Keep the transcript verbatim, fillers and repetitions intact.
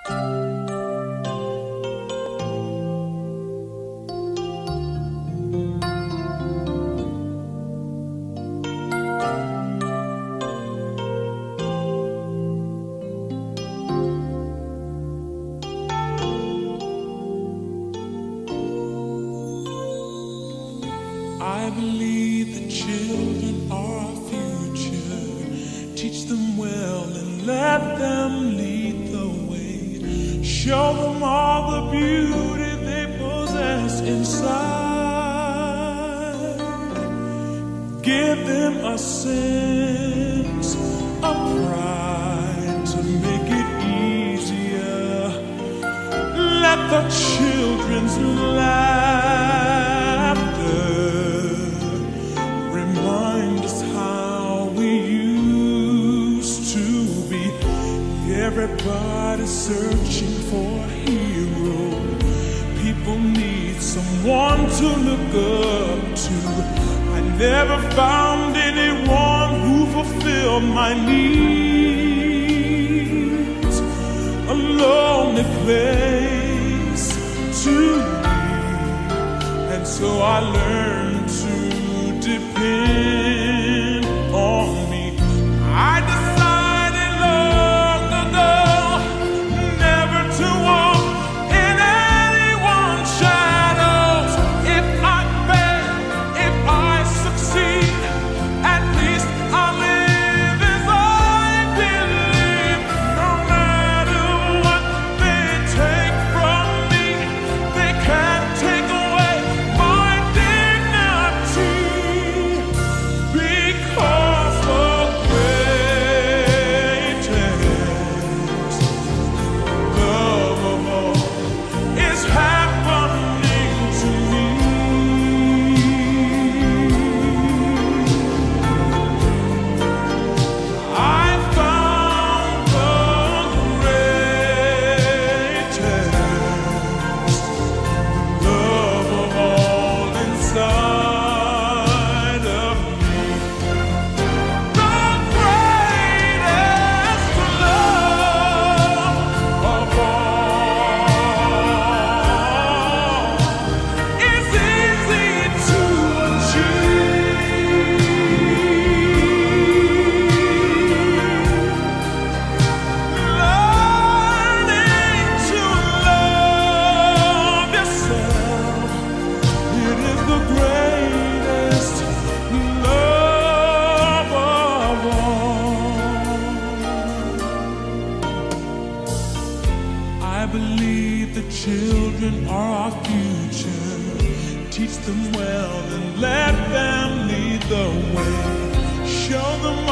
I believe the children are our future. Teach them well and let them lead the way. Show them all the beauty they possess inside. Give them a sense of pride to make it easier. Let the children's laughter remind us how we used to be. Everybody's searching for a hero. People need someone to look up to. I never found anyone who fulfilled my needs. A lonely place to be, and so I learned to depend on me. I decided long ago never to walk in anyone's shadows. If I fail, if I succeed, at least I live as I believe. No matter what they take from me, they can't take away my dignity. Because the greatest love of all is happening to me. I found the greatest love of all inside of me. The greatest love of all is easy to achieve. Learning to love yourself, it is the greatest love of all. I believe the children are our future. Teach them well and let them lead the way. Show them